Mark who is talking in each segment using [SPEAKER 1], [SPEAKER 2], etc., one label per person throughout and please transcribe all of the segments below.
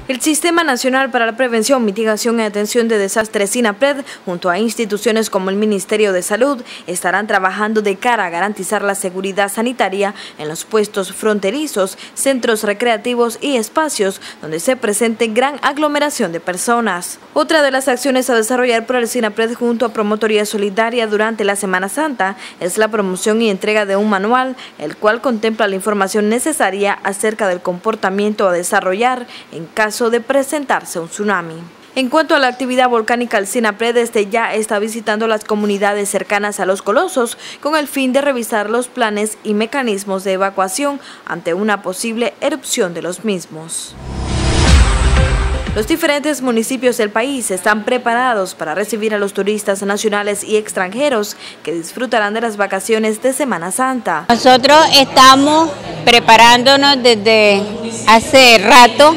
[SPEAKER 1] El Sistema Nacional para la Prevención, Mitigación y Atención de Desastres, SINAPRED, junto a instituciones como el Ministerio de Salud, estarán trabajando de cara a garantizar la seguridad sanitaria en los puestos fronterizos, centros recreativos y espacios donde se presente gran aglomeración de personas. Otra de las acciones a desarrollar por el SINAPRED junto a Promotoría Solidaria durante la Semana Santa es la promoción y entrega de un manual, el cual contempla la información necesaria acerca del comportamiento a desarrollar en caso de presentarse un tsunami. En cuanto a la actividad volcánica, el SINAPRED desde ya está visitando las comunidades cercanas a los colosos con el fin de revisar los planes y mecanismos de evacuación ante una posible erupción de los mismos. Los diferentes municipios del país están preparados para recibir a los turistas nacionales y extranjeros que disfrutarán de las vacaciones de Semana Santa.
[SPEAKER 2] Nosotros estamos preparándonos desde hace rato,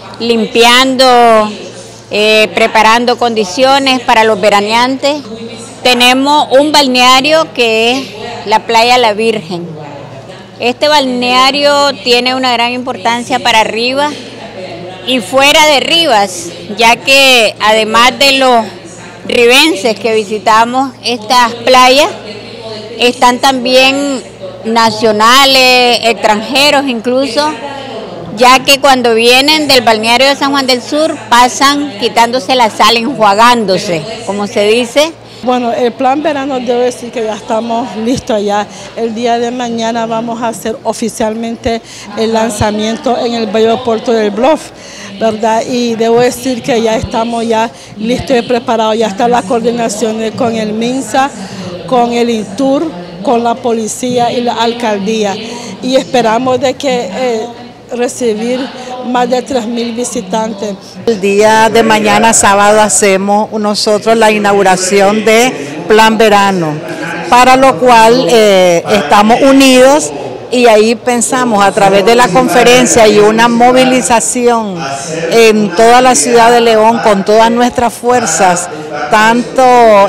[SPEAKER 2] limpiando, preparando condiciones para los veraneantes. Tenemos un balneario que es la Playa La Virgen. Este balneario tiene una gran importancia para Rivas y fuera de Rivas, ya que además de los ribenses que visitamos estas playas, están también nacionales, extranjeros incluso, ya que cuando vienen del balneario de San Juan del Sur pasan quitándose la sal, enjuagándose, como se dice.
[SPEAKER 3] Bueno, el plan verano debo decir que ya estamos listos ya. El día de mañana vamos a hacer oficialmente el lanzamiento en el bello puerto del Bluff, ¿verdad? Y debo decir que ya estamos ya listos y preparados. Ya están las coordinaciones con el MINSA, con el INTUR, con la policía y la alcaldía. Y esperamos de que recibir más de 3.000 visitantes.
[SPEAKER 4] El día de mañana, sábado, hacemos nosotros la inauguración de Plan Verano, para lo cual estamos unidos y ahí pensamos a través de la conferencia y una movilización en toda la ciudad de León con todas nuestras fuerzas, tanto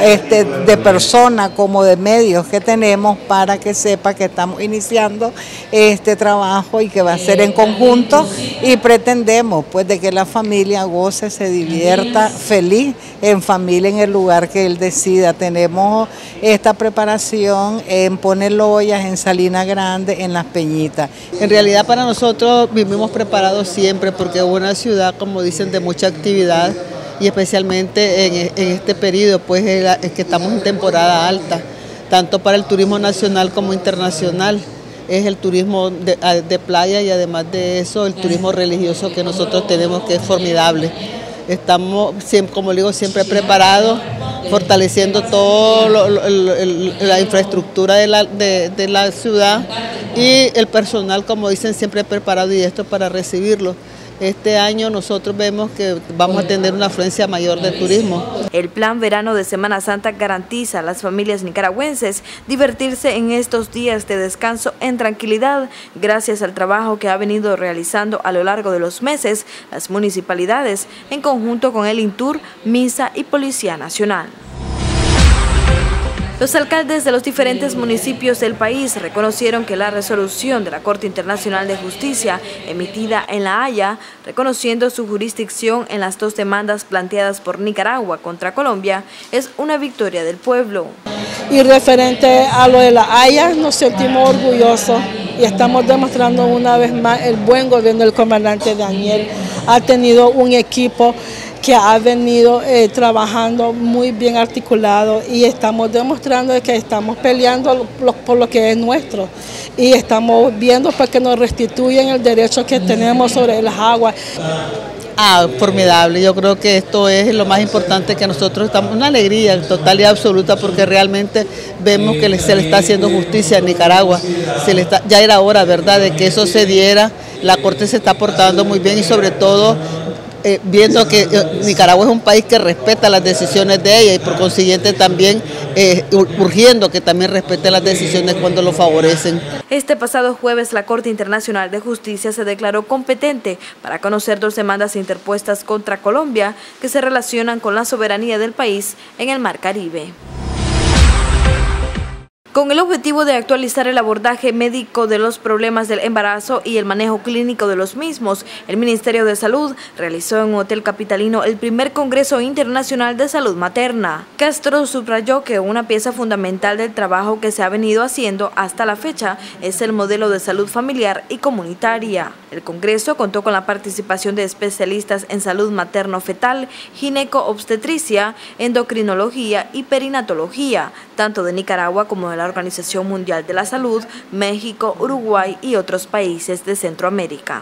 [SPEAKER 4] de personas como de medios que tenemos, para que sepa que estamos iniciando este trabajo y que va a ser en conjunto, y pretendemos pues de que la familia goce, se divierta feliz en familia en el lugar que él decida. Tenemos esta preparación en Ponerlo Ollas, en Salina Grande, en Las Peñitas.
[SPEAKER 5] En realidad para nosotros vivimos preparados siempre, porque es una ciudad, como dicen, de mucha actividad, y especialmente en este periodo pues es que estamos en temporada alta, tanto para el turismo nacional como internacional. Es el turismo de playa y además de eso el turismo religioso que nosotros tenemos, que es formidable. Estamos, como digo, siempre preparados, fortaleciendo toda la infraestructura de la ciudad, y el personal, como dicen, siempre preparado y esto para recibirlo. Este año nosotros vemos que vamos a tener una afluencia mayor de turismo.
[SPEAKER 1] El plan verano de Semana Santa garantiza a las familias nicaragüenses divertirse en estos días de descanso en tranquilidad, gracias al trabajo que ha venido realizando a lo largo de los meses las municipalidades en conjunto con el INTUR, MINSA y Policía Nacional. Los alcaldes de los diferentes municipios del país reconocieron que la resolución de la Corte Internacional de Justicia emitida en La Haya, reconociendo su jurisdicción en las dos demandas planteadas por Nicaragua contra Colombia, es una victoria del pueblo.
[SPEAKER 3] Y referente a lo de La Haya, nos sentimos orgullosos y estamos demostrando una vez más el buen gobierno del comandante Daniel. Ha tenido un equipo que ha venido trabajando muy bien articulado, y estamos demostrando que estamos peleando por lo que es nuestro, y estamos viendo para que nos restituyan el derecho que tenemos sobre las aguas.
[SPEAKER 5] Formidable, yo creo que esto es lo más importante, que nosotros estamos, una alegría total y absoluta, porque realmente vemos que se le está haciendo justicia a Nicaragua. Ya era hora, ¿verdad?, de que eso se diera. La Corte se está portando muy bien, y sobre todo viendo que Nicaragua es un país que respeta las decisiones de ella, y por consiguiente también urgiendo que también respete las decisiones cuando lo favorecen.
[SPEAKER 1] Este pasado jueves la Corte Internacional de Justicia se declaró competente para conocer dos demandas interpuestas contra Colombia que se relacionan con la soberanía del país en el Mar Caribe. Con el objetivo de actualizar el abordaje médico de los problemas del embarazo y el manejo clínico de los mismos, el Ministerio de Salud realizó en un hotel capitalino el primer Congreso Internacional de Salud Materna. Castro subrayó que una pieza fundamental del trabajo que se ha venido haciendo hasta la fecha es el modelo de salud familiar y comunitaria. El Congreso contó con la participación de especialistas en salud materno-fetal, gineco-obstetricia, endocrinología y perinatología, tanto de Nicaragua como de la Organización Mundial de la Salud, México, Uruguay y otros países de Centroamérica.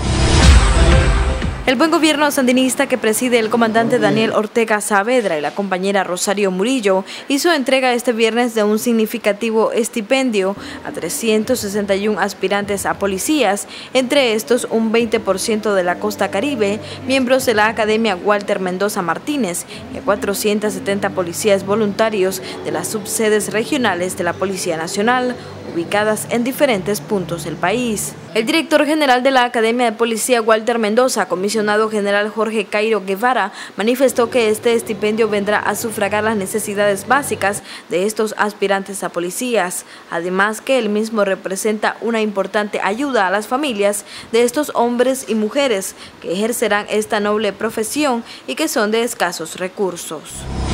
[SPEAKER 1] El buen gobierno sandinista que preside el comandante Daniel Ortega Saavedra y la compañera Rosario Murillo hizo entrega este viernes de un significativo estipendio a 361 aspirantes a policías, entre estos un 20% de la costa caribe, miembros de la Academia Walter Mendoza Martínez y a 470 policías voluntarios de las subsedes regionales de la Policía Nacional, ubicadas en diferentes puntos del país. El director general de la Academia de Policía Walter Mendoza, comisionado general Jorge Cairo Guevara, manifestó que este estipendio vendrá a sufragar las necesidades básicas de estos aspirantes a policías, además que el mismo representa una importante ayuda a las familias de estos hombres y mujeres que ejercerán esta noble profesión y que son de escasos recursos.